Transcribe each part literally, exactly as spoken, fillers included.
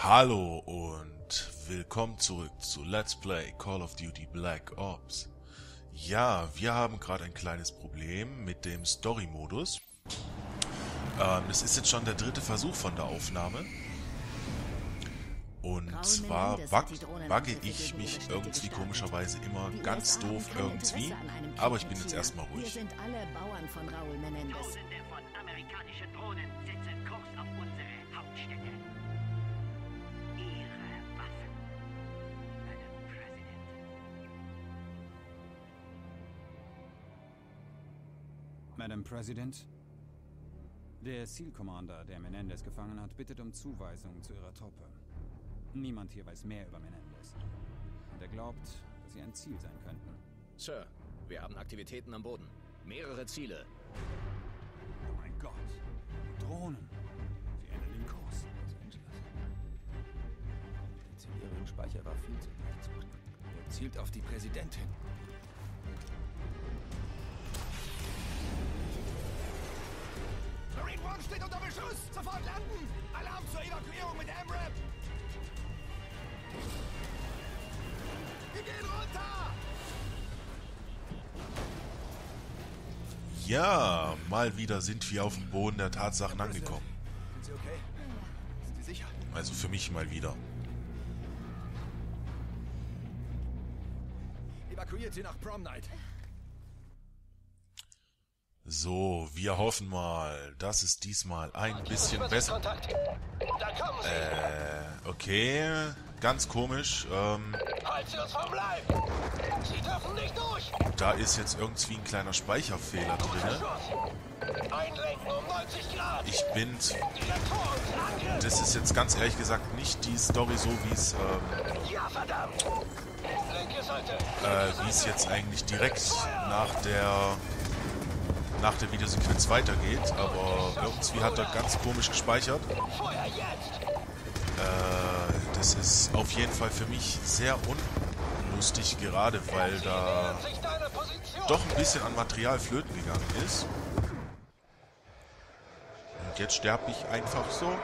Hallo und willkommen zurück zu Let's Play Call of Duty Black Ops. Ja, wir haben gerade ein kleines Problem mit dem Story-Modus. Ähm, das ist jetzt schon der dritte Versuch von der Aufnahme. Und zwar bug, bugge ich mich irgendwie komischerweise immer ganz doof irgendwie. Aber ich bin jetzt erstmal ruhig. Wir sind alle Bauern von Raul Menendez. Tausende von amerikanischen Drohnen setzen Kurs auf unsere Hauptstädte. Ihre Waffen, Madam President. Madam President, der SEAL Commander, der Menendez gefangen hat, bittet um Zuweisung zu ihrer Truppe. Niemand hier weiß mehr über Menendez. Und er glaubt, dass sie ein Ziel sein könnten. Sir, wir haben Aktivitäten am Boden. Mehrere Ziele. Oh mein Gott. Drohnen. Sie ändern den Kurs. Los Angeles. Der Zellierenspeicher war viel zu leicht. Er zielt auf die Präsidentin. Marine One steht unter Beschuss! Sofort landen! Alarm zur Evakuierung mit M RAP! Wir gehen runter! Ja, mal wieder sind wir auf dem Boden der Tatsachen angekommen. Sind Sie okay? Sind Sie sicher? Also für mich mal wieder. Evakuiert Sie nach Prom Night. So, wir hoffen mal, dass es diesmal ein bisschen besser... Äh, okay, ganz komisch. Ähm, Halt Sie uns vom Leib! Sie dürfen nicht durch! da ist jetzt irgendwie ein kleiner Speicherfehler drin. Einlenken um neunzig Grad! Ich bin... Direktoren, Angriff! Das ist jetzt ganz ehrlich gesagt nicht die Story so, wie es... Ähm, Ja, verdammt! Linke Seite! äh, wie es jetzt eigentlich direkt nach der... nach der Videosequenz weitergeht, aber irgendwie hat er ganz komisch gespeichert. Feuer jetzt! Äh, das ist auf jeden Fall für mich sehr unlustig, gerade weil da Sich deiner Position! doch ein bisschen an Material flöten gegangen ist. Und jetzt sterbe ich einfach so.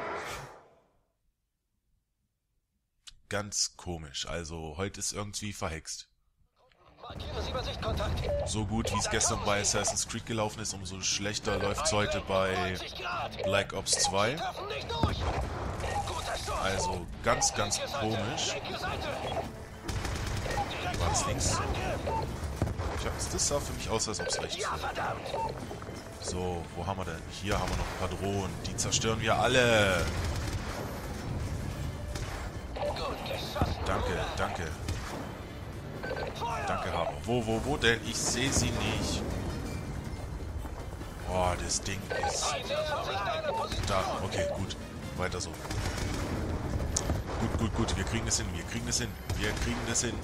Ganz komisch, also heute ist irgendwie verhext. Markiere Sie bei Sichtkontakt! So gut wie es gestern bei Assassin's Creed gelaufen ist, umso schlechter läuft es heute bei neunzig Grad! Black Ops zwei. Dürfen nicht durch! Guter Schuss! Also ganz, ganz Linke Seite, komisch. linke Seite! War das links? Angriff! Tja, das sah für mich aus, als ob es rechts Ja, wäre. verdammt! So, wo haben wir denn? Hier haben wir noch ein paar Drohnen. Die zerstören wir alle. Gut geschossen! Danke, danke. Danke, Haber. Wo, wo, wo denn? Ich sehe sie nicht. Boah, das Ding ist... Halt Sie uns vom Leib! Da, okay, gut. Weiter so. Gut, gut, gut. Wir kriegen das hin. Wir kriegen das hin. Wir kriegen das hin.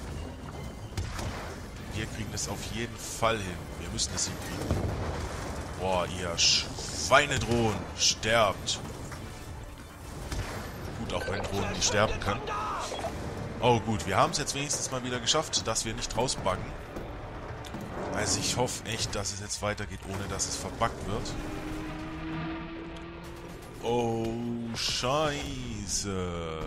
Wir kriegen das auf jeden Fall hin. Wir müssen das hinkriegen. Boah, ihr Schweinedrohnen. Sterbt. Gut, auch wenn Drohnen nicht sterben können. Oh gut, wir haben es jetzt wenigstens mal wieder geschafft, dass wir nicht rausbuggen. Also ich hoffe echt, dass es jetzt weitergeht, ohne dass es verbuggt wird. Oh, Scheiße.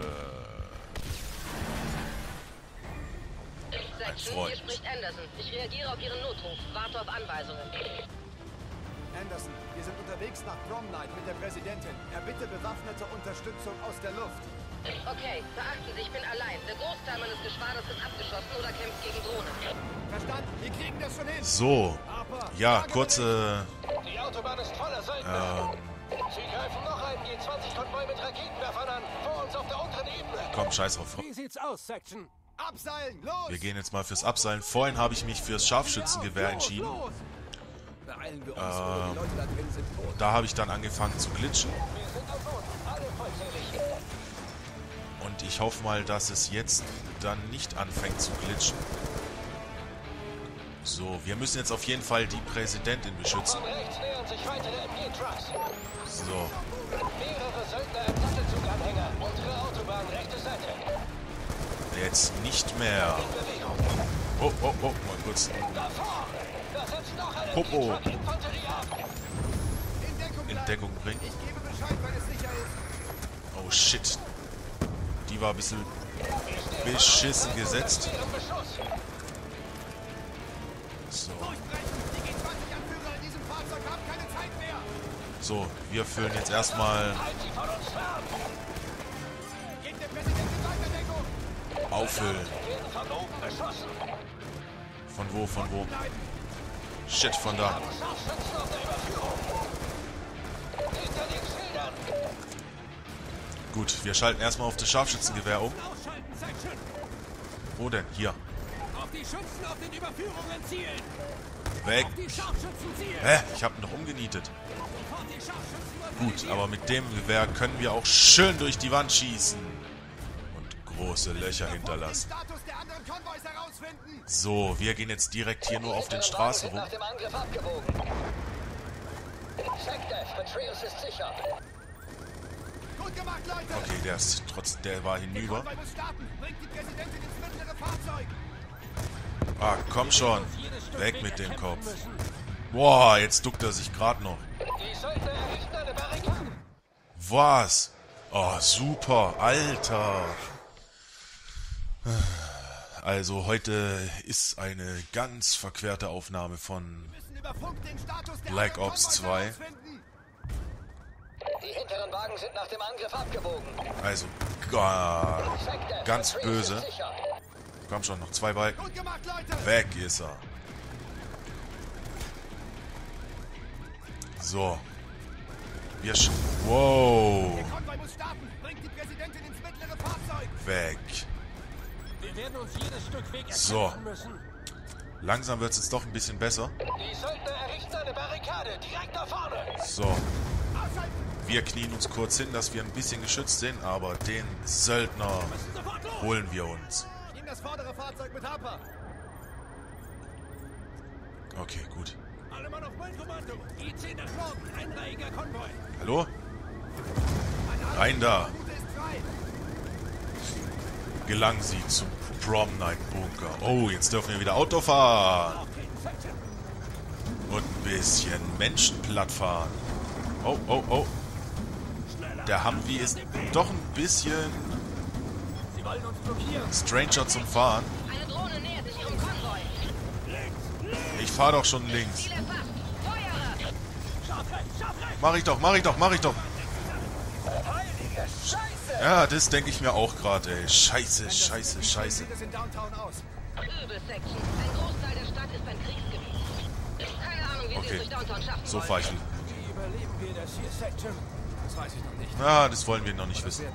Section, Freund. hier spricht Anderson. Ich reagiere auf Ihren Notruf. Warte auf Anweisungen. Anderson, wir sind unterwegs nach Prom Night mit der Präsidentin. Erbitte bewaffnete Unterstützung aus der Luft. Okay, beachten Sie, ich bin allein. Der Großteil meines Geschwaders ist abgeschossen oder kämpft gegen Drohnen. Verstanden? Wir kriegen das schon hin. So, Aber ja, kurze... Die Autobahn ist voller Söldner! Ähm, Sie greifen noch einen G zwanzig Konvoi mit Raketenwerfern an! Vor uns auf der unteren Ebene! komm, scheiß drauf. Wie sieht's aus, Section? Abseilen, los! Wir gehen jetzt mal fürs Abseilen. Vorhin habe ich mich fürs Scharfschützengewehr entschieden. Los, los. Beeilen wir uns, oder die Leute da drin sind tot. Da habe ich dann angefangen zu glitschen. Wir sind am Boden, alle vollzählig! Und ich hoffe mal, dass es jetzt dann nicht anfängt zu glitschen. So, wir müssen jetzt auf jeden Fall die Präsidentin beschützen. Von rechts nähern sich weitere M G-Trucks! So, Mehrere Söldner im Sattelzuganhänger! Unsere Autobahn, rechte Seite! jetzt nicht mehr. Bewegung! Oh, oh, oh, mal kurz. Davor! Da setzt noch eine Popo. Triebwagen-Infanterie ab! In Deckung In bleiben. Deckung bringen. Ich gebe Bescheid, wenn es sicher ist. Oh, shit. die war ein bisschen beschissen gesetzt. So. So, wir füllen jetzt erstmal auffüllen. Von wo, von wo? Shit, von da. Gut, wir schalten erstmal auf das Scharfschützengewehr um. Wo denn? Hier. Weg. Hä? Ich hab ihn doch umgenietet. Gut, aber mit dem Gewehr können wir auch schön durch die Wand schießen. Und große Löcher hinterlassen. So, wir gehen jetzt direkt hier nur auf den Straßen rum. Okay, der ist trotz, der war hinüber. Ah, komm schon. Weg mit dem Kopf. Boah, jetzt duckt er sich gerade noch. Was? Oh, super. Alter. Also, heute ist eine ganz verquerte Aufnahme von Black Ops zwei. Die hinteren Wagen sind nach dem Angriff abgebogen. Also, gar, ganz böse. Komm schon, noch zwei Balken. Weg ist er. So. Wir sch... Wow. Weg. So. Langsam wird es jetzt doch ein bisschen besser. Die Söldner errichten eine Barrikade direkt da vorne. So. Wir knien uns kurz hin, dass wir ein bisschen geschützt sind, aber den Söldner holen wir uns. Das vordere Fahrzeug mit Harper. Okay, gut. Alle Mann auf mein Kommando. I C nach Norden. Einreihiger Konvoi. Hallo? Rein da. Gelangen Sie zum Prom Night Bunker. Oh, jetzt dürfen wir wieder Auto fahren. Und ein bisschen Menschen platt fahren. Oh, oh, oh. Der Humvee ist doch ein bisschen Stranger zum Fahren. Eine Drohne nähert sich ihrem Konvoi. Ich fahr doch schon links. Mach ich doch, mach ich doch, mach ich doch. Ja, das denke ich mir auch gerade, ey. Scheiße, scheiße, scheiße. Übel, Section. Ein Großteil der Stadt ist ein Kriegsgebiet. Keine Ahnung, wie sie es Okay, durch Downtown schaffen so wollen. fahr ich. Wie überleben wir das hier, Section? Das weiß ich noch nicht. Na, das wollen wir noch nicht wissen.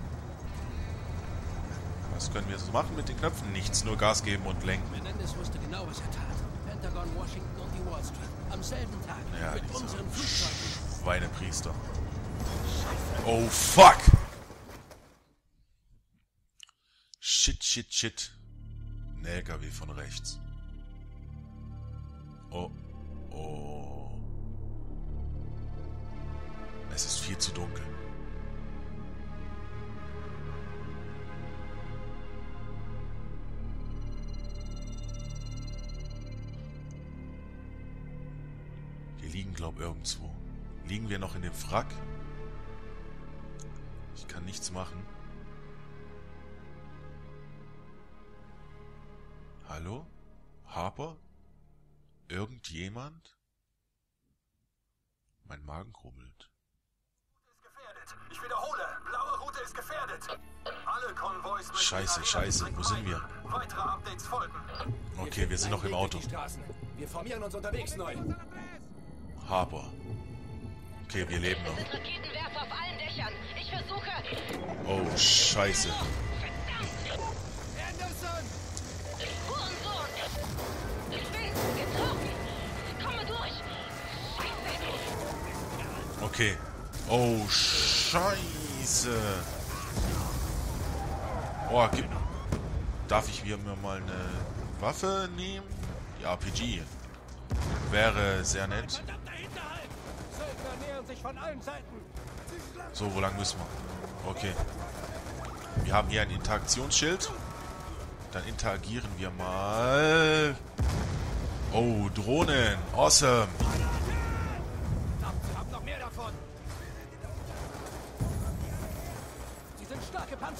Was können wir so machen mit den Knöpfen? Nichts, nur Gas geben und lenken. Menendez wusste genau, was er tat. Pentagon, Washington und die Wall Street. Am selben Tag. Ja, mit diese unseren Flugzeugen. Schweinepriester. Oh, fuck! Shit, shit, shit. Ein L K W von rechts. Oh, oh. Es ist viel zu dunkel. Wir liegen, glaub, irgendwo. Liegen wir noch in dem Wrack? Ich kann nichts machen. Hallo? Harper? Irgendjemand? Mein Magen grummelt. Ich wiederhole, blaue Route ist gefährdet. Alle Konvois müssen Scheiße, scheiße, wo sind wir? Weitere Updates folgen. Okay, wir sind noch im Auto. Wir formieren uns unterwegs neu. Harper. Okay, wir leben noch. Es sind Raketenwerfer auf allen Dächern. Ich versuche... Oh, scheiße. Anderson! Hurensohn! Ich bin getroffen! Ich komme durch! Scheiße! Okay. Oh, scheiße. Oh, gib... Darf ich mir mal eine Waffe nehmen? Die R P G. Wäre sehr nett. So, wo lang müssen wir? Okay. Wir haben hier ein Interaktionsschild. Dann interagieren wir mal. Oh, Drohnen. Awesome.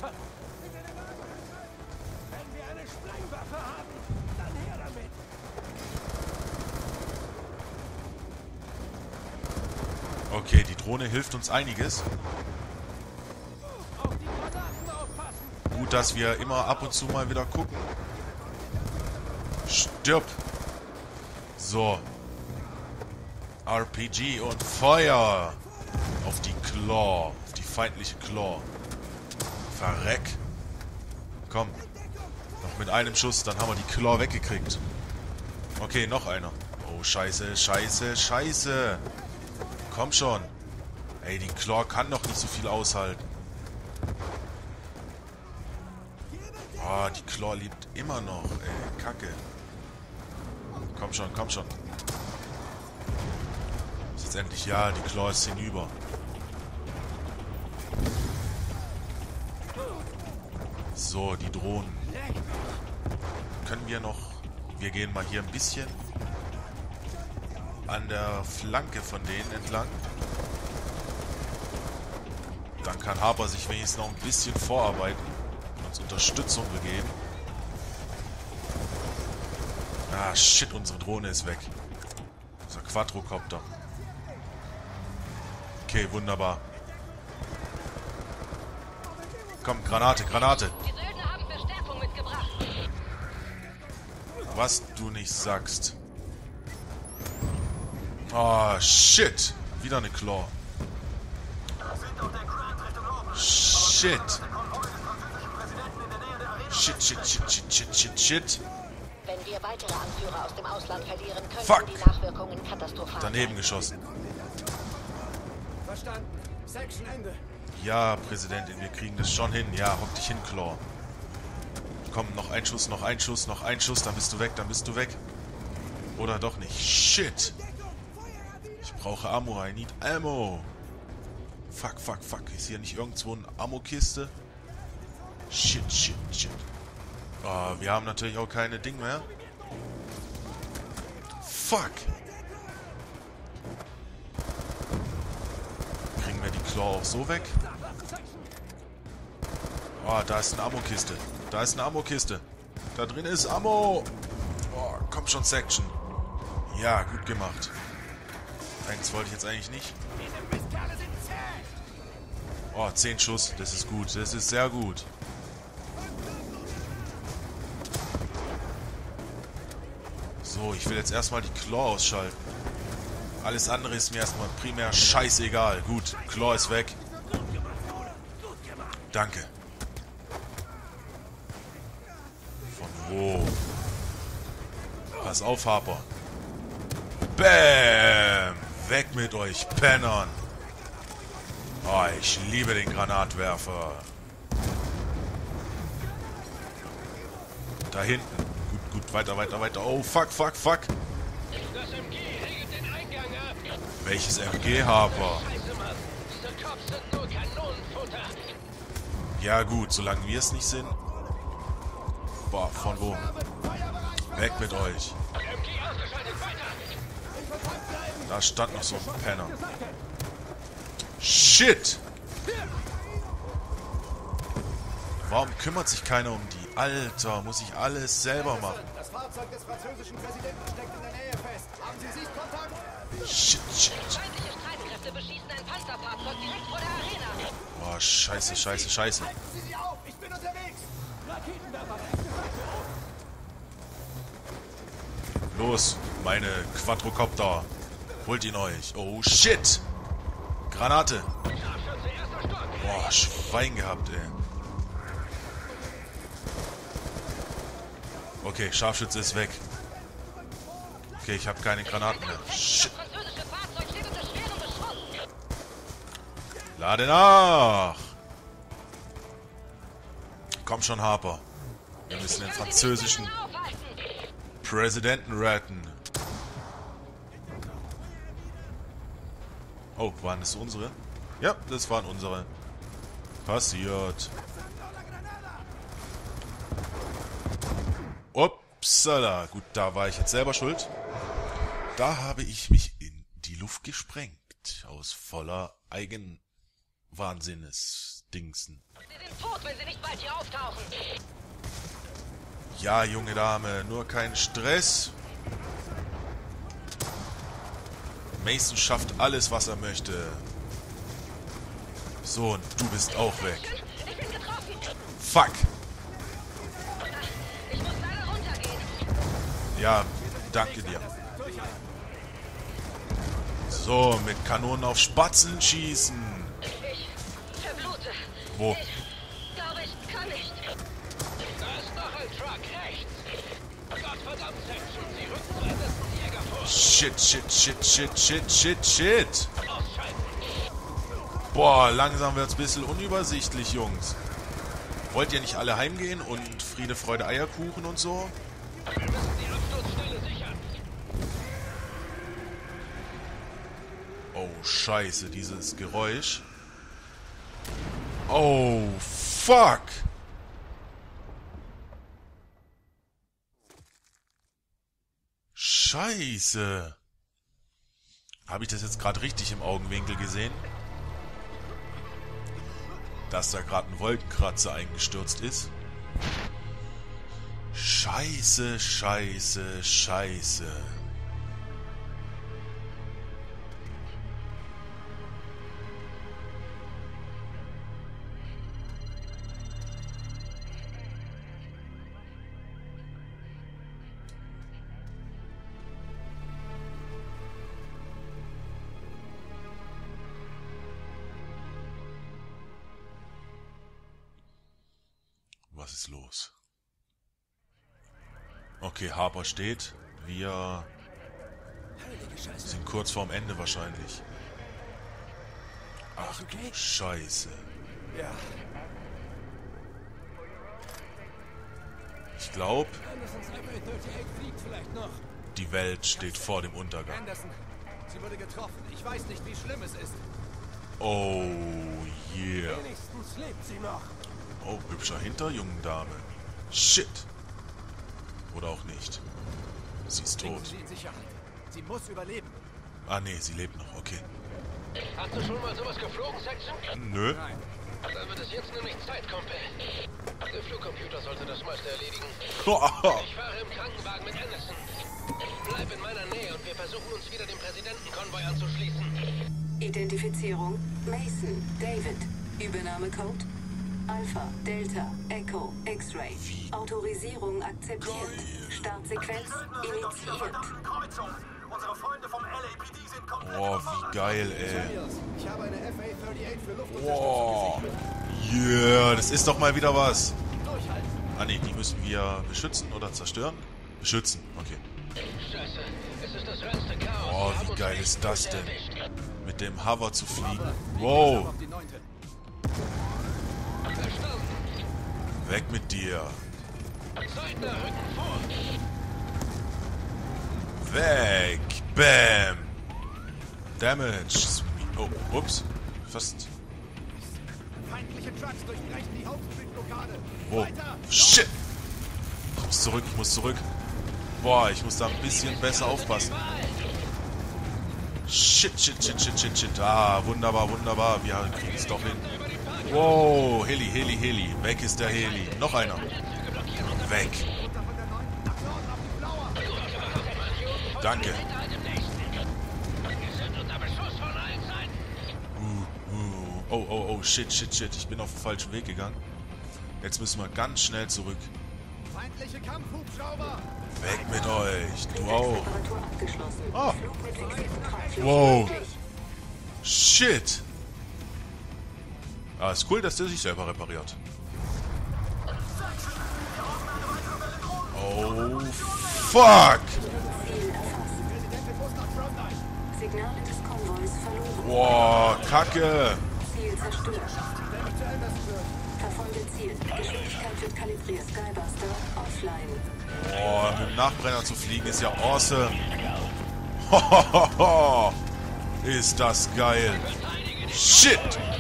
Opfern. Wenn wir eine Sprengwaffe haben, dann her damit. Okay, die Drohne hilft uns einiges. Auf die Granaten aufpassen. Gut, dass wir immer ab und zu mal wieder gucken. Stirb! So. R P G und Feuer! Auf die Claw. Auf die feindliche Claw. Verreck. Komm. Noch mit einem Schuss, dann haben wir die Claw weggekriegt. Okay, noch einer. Oh, scheiße, scheiße, scheiße. Komm schon. Ey, die Claw kann doch nicht so viel aushalten. Oh, die Claw lebt immer noch, ey. Kacke. Komm schon, komm schon. Ist jetzt endlich, ja, die Claw ist hinüber. So, die Drohnen. Können wir noch... Wir gehen mal hier ein bisschen an der Flanke von denen entlang. Dann kann Harper sich wenigstens noch ein bisschen vorarbeiten und uns Unterstützung begeben. Ah, shit, unsere Drohne ist weg. Unser Quadrocopter. Okay, wunderbar. Komm, Granate, Granate. Die Söldner haben Verstärkung mitgebracht. Was du nicht sagst. Oh, shit. Wieder eine Claw. Shit. Shit, shit, shit, shit, shit, shit, shit. Wenn wir weitere Anführer aus dem Ausland verlieren, können Fuck. die Nachwirkungen katastrophal Daneben sein. geschossen. Verstanden. Section Ende. Ja, Präsidentin, wir kriegen das schon hin. Ja, hock dich hin, Claw. Komm, noch ein Schuss, noch ein Schuss, noch ein Schuss, dann bist du weg, dann bist du weg. Oder doch nicht. Shit. Ich brauche Ammo, I need Ammo. Fuck, fuck, fuck. Ist hier nicht irgendwo eine Ammo-Kiste? Shit, shit, shit. Oh, wir haben natürlich auch keine Ding mehr. Fuck. Kriegen wir die Claw auch so weg? Oh, da ist eine Ammo-Kiste. Da ist eine Ammo-Kiste. Da drin ist Ammo. Oh, komm schon, Section. Ja, gut gemacht. Eins wollte ich jetzt eigentlich nicht. Oh, zehn Schuss. Das ist gut. Das ist sehr gut. So, ich will jetzt erstmal die Claw ausschalten. Alles andere ist mir erstmal primär scheißegal. Gut, Claw ist weg. Danke. Von wo? Pass auf, Harper. Bäm! Weg mit euch, Pennern! Oh, ich liebe den Granatwerfer. Da hinten. Gut, gut, weiter, weiter, weiter. Oh, fuck, fuck, fuck. Das M G regelt den Eingang ab. Welches M G, Harper? Scheiße, Mann. Diese Cops sind nur Kanonenfutter. Ja gut, solange wir es nicht sind. Boah, von wo? Weg mit euch. M G ausgeschaltet, weiter. Da stand noch so ein Penner. Shit! Warum kümmert sich keiner um die? Alter, muss ich alles selber machen. Das Fahrzeug des französischen Präsidenten steckt in der Nähe fest. Haben Sie Sichtkontakt? Shit, shit. Feindliche Streitkräfte beschießen ein Panzerfahrzeug direkt vor der Arena. Boah, scheiße, scheiße, scheiße. Halten Sie sie auf! Ich bin unterwegs! Los, meine Quadrocopter. Holt ihn euch. Oh, shit! Granate. Boah, Schwein gehabt, ey. Okay, Scharfschütze ist weg. Okay, ich habe keine Granaten mehr. Shit. Das französische Fahrzeug steht unter schwerem Beschuss. Lade nach! Komm schon, Harper. Wir müssen den französischen Präsidenten retten. Oh, waren das unsere? Ja, das waren unsere. Passiert. Upsala. Gut, da war ich jetzt selber schuld. Da habe ich mich in die Luft gesprengt. Aus voller Eigenwahnsinnes. ausdingsen. Sie sind tot, wenn sie nicht bald hier auftauchen. Ja, junge Dame, nur kein Stress. Mason schafft alles, was er möchte. So, und du bist auch weg. Ich bin getroffen. Fuck. Ich muss leider runtergehen. Ja, danke dir. So, mit Kanonen auf Spatzen schießen. Ich verblute. Wo? Ich glaube, ich kann nicht. Da ist noch ein Truck rechts. Gottverdammt, Section. Sie rücken zu Anderson Jäger vor. Shit, shit, shit, shit, shit, shit, shit. Ausschalten. Boah, langsam wird's ein bisschen unübersichtlich, Jungs. Wollt ihr nicht alle heimgehen und Friede, Freude, Eierkuchen und so? Wir müssen die Absturzstelle sichern. Oh, scheiße, dieses Geräusch. Oh, fuck. Scheiße. Habe ich das jetzt gerade richtig im Augenwinkel gesehen? Dass da gerade ein Wolkenkratzer eingestürzt ist? Scheiße, scheiße, scheiße. Was ist los? Okay, Harper steht. Wir sind kurz vorm Ende wahrscheinlich. Ach du Scheiße. Ja. Ich glaube, Andersons F A achtundvierzig fliegt vielleicht noch. die Welt steht vor dem Untergang. Anderson, sie wurde getroffen. Ich weiß nicht, wie schlimm es ist. Oh yeah. Wenigstens lebt sie noch. Oh, hübscher Hinter, jungen Dame. Shit. Oder auch nicht. Sie ist Bringen tot. Sie in Sicherheit. Sie muss überleben. Ah nee, sie lebt noch. Okay. Hast du schon mal sowas geflogen, Section? Nö. Nein. Dann wird es jetzt nämlich Zeit, Kumpel. Der Flugcomputer sollte das meiste erledigen. Ich fahre im Krankenwagen mit Anderson. Bleib in meiner Nähe und wir versuchen uns wieder dem Präsidentenkonvoi anzuschließen. Identifizierung Mason, David. Übernahmecode Alpha, Delta, Echo, X-Ray. Autorisierung akzeptiert. Startsequenz initiiert. Boah, wie geil, ey. Ich habe eine F A achtundvierzig für Luftunterstützung Boah. gesichtet. Yeah, das ist doch mal wieder was. Durchhalten. Ah nee, die müssen wir beschützen oder zerstören? Beschützen, okay. Scheiße, es ist das reinste Chaos. Boah, Wir haben wie uns geil echt ist das gut denn? erwischt. Mit dem Hover zu fliegen. Ich Wow, auf die neunte. Verstanden. weg mit dir. Seidner, rücken vor. Weg. Bam. Damage. Oh, ups. Fast. Feindliche Trucks durchbrechen die Hauptstreetblockade. Wo? Weiter. Shit. Ich muss zurück, ich muss zurück. Boah, ich muss da ein bisschen besser aufpassen. Shit, shit, shit, shit, shit, shit. Ah, wunderbar, wunderbar. Wir kriegen es doch hin. Wow, Heli, Heli, Heli. Weg ist der Heli. Noch einer. Weg. Danke. Uh, uh. Oh, oh, oh, shit, shit, shit. Ich bin auf den falschen Weg gegangen. Jetzt müssen wir ganz schnell zurück. Feindliche Kampfhubschrauber. Weg mit euch. Du auch. Reparatur abgeschlossen. Oh. Flug mit fixierten Treibstoff Wow. möglich. Shit. Ah, ist cool, dass der sich selber repariert. Oh, fuck. Ziel erfasst. Signale des Konvois verloren. Boah, Kacke. Ziel zerstört. Verfolge Ziel. Geschwindigkeit wird kalibriert. Skybuster offline. Boah, mit dem Nachbrenner zu fliegen ist ja awesome. Hohoho. Ist das geil. Shit.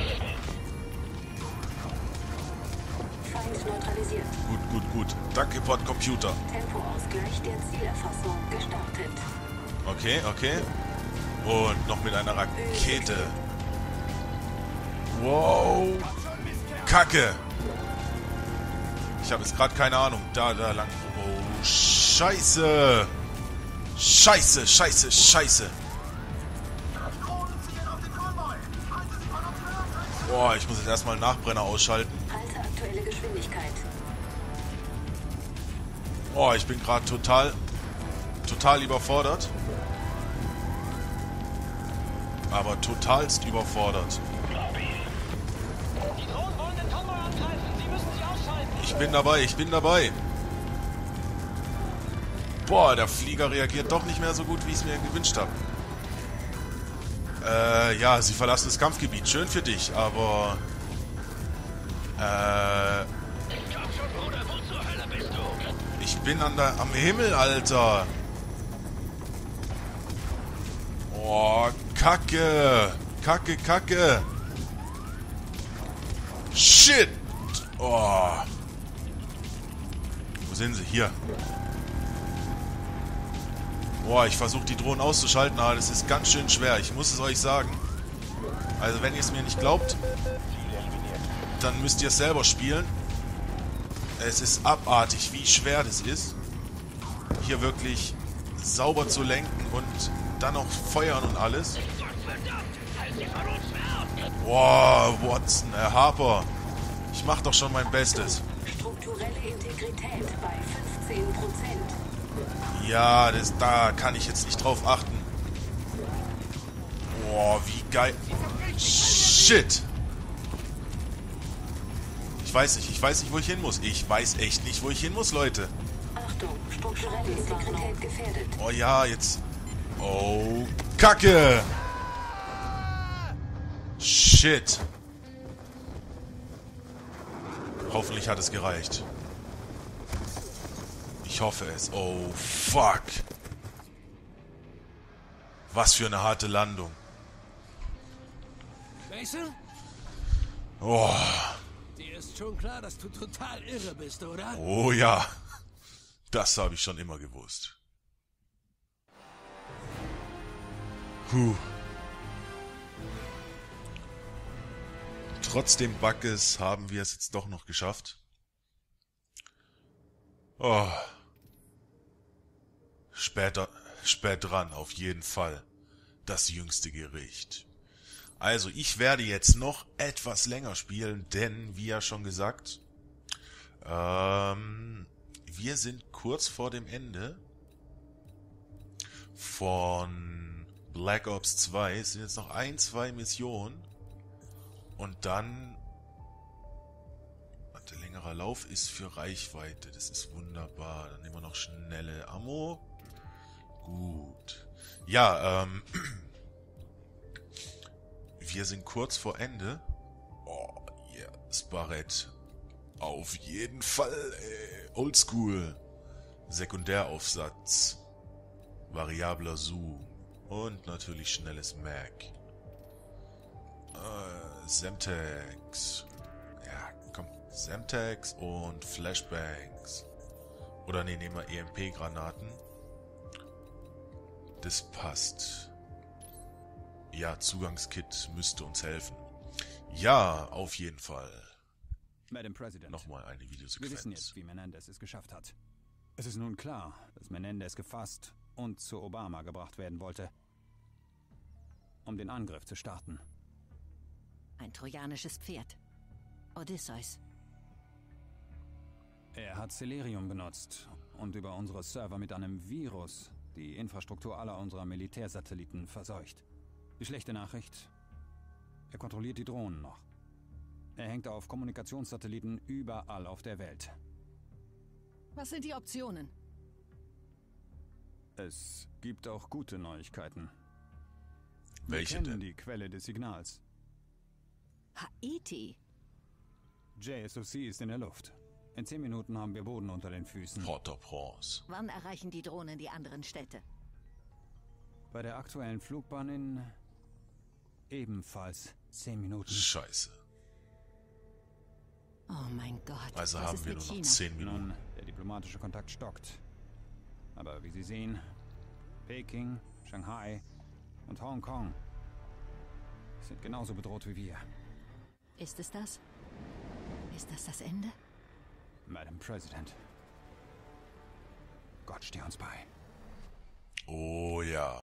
Feind neutralisiert. Gut, gut, gut. Danke, Bordcomputer. Tempoausgleich der Zielerfassung gestartet. Okay, okay. Und noch mit einer Rakete. Wow. Kacke! Ich habe jetzt gerade keine Ahnung. Da, da lang. Oh, Scheiße! Scheiße, Scheiße, Scheiße! Boah, ich muss jetzt erstmal einen Nachbrenner ausschalten. Halte aktuelle Geschwindigkeit. Oh, ich bin gerade total, total überfordert. Aber totalst überfordert. Die Drohnen wollen den Konvoi angreifen. Sie müssen sie ausschalten. Ich bin dabei, ich bin dabei. Boah, der Flieger reagiert doch nicht mehr so gut, wie ich es mir gewünscht habe. Äh, ja, sie verlassen das Kampfgebiet. Schön für dich, aber... Äh... Komm schon, Bruder, wo zur Hölle bist du? Ich bin an der, am Himmel, Alter. Oh, Kacke. Kacke, Kacke. Shit. Oh. Wo sind sie? Hier. Boah, ich versuche die Drohnen auszuschalten, aber das ist ganz schön schwer. Ich muss es euch sagen. Also wenn ihr es mir nicht glaubt, dann müsst ihr es selber spielen. Es ist abartig, wie schwer das ist, hier wirklich sauber zu lenken und dann noch feuern und alles. Boah, Watson, Herr Harper. Ich mach doch schon mein Bestes. Strukturelle Integrität bei fünfzehn Prozent. Ja, das, da kann ich jetzt nicht drauf achten. Boah, wie geil. Shit. Ich weiß nicht, ich weiß nicht, wo ich hin muss. Ich weiß echt nicht, wo ich hin muss, Leute. Achtung, strukturelle Integrität gefährdet. Oh ja, jetzt... Oh, Kacke. Shit. Hoffentlich hat es gereicht. Ich hoffe es. Oh, fuck. Was für eine harte Landung. Mason? Oh. Dir ist schon klar, dass du total irre bist, oder? Oh ja. Das habe ich schon immer gewusst. Puh. Trotz dem Buggles haben wir es jetzt doch noch geschafft. Oh. Später, spät dran, auf jeden Fall. Das jüngste Gericht. Also, ich werde jetzt noch etwas länger spielen, denn, wie ja schon gesagt, ähm, wir sind kurz vor dem Ende von Black Ops zwei. Es sind jetzt noch ein, zwei Missionen. Und dann... Der längerer Lauf ist für Reichweite. Das ist wunderbar. Dann nehmen wir noch schnelle Ammo. Gut. Ja, ähm... wir sind kurz vor Ende. Oh, yeah. Das Barett. Auf jeden Fall, ey. Oldschool. Sekundäraufsatz. Variabler Zoom. Und natürlich schnelles Mag. Äh, Semtex. Ja, komm. Semtex und Flashbangs. Oder ne, nehmen wir E M P-Granaten. Das passt. Ja, Zugangskit müsste uns helfen. Ja, auf jeden Fall. Madam President, nochmal eine Videosequenz. Wir wissen jetzt, wie Menendez es geschafft hat. Es ist nun klar, dass Menendez gefasst und zu Obama gebracht werden wollte, um den Angriff zu starten. Ein trojanisches Pferd. Odysseus. Er hat Celerium benutzt und über unsere Server mit einem Virus die Infrastruktur aller unserer Militärsatelliten verseucht. Die schlechte Nachricht: Er kontrolliert die Drohnen noch. Er hängt auf Kommunikationssatelliten überall auf der Welt. Was sind die Optionen? Es gibt auch gute Neuigkeiten. Welche Wir kennen denn? Die Quelle des Signals. Haiti. J S O C ist in der Luft. In zehn Minuten haben wir Boden unter den Füßen. Port-au-Prince. Wann erreichen die Drohnen die anderen Städte? Bei der aktuellen Flugbahn in ebenfalls zehn Minuten. Scheiße. Oh mein Gott. Also was haben ist wir mit nur noch China? zehn Minuten. Nun, der diplomatische Kontakt stockt. Aber wie Sie sehen, Peking, Shanghai und Hongkong sind genauso bedroht wie wir. Ist es das? Ist das das Ende? Madam President. Gott steh uns bei. Oh ja.